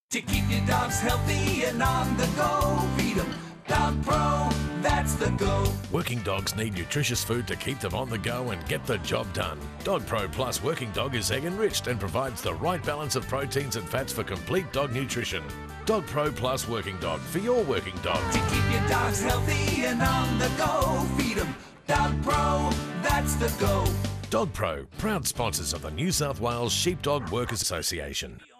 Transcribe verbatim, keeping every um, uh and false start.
To keep your dogs healthy and on the go, feed them Dogpro, that's the go. Working dogs need nutritious food to keep them on the go and get the job done. Dogpro Plus Working Dog is egg enriched and provides the right balance of proteins and fats for complete dog nutrition. Dogpro Plus Working Dog for your working dog. To keep your dogs healthy and on the go, feed them Dogpro, that's the go. Dogpro, proud sponsors of the New South Wales Sheepdog Workers Association.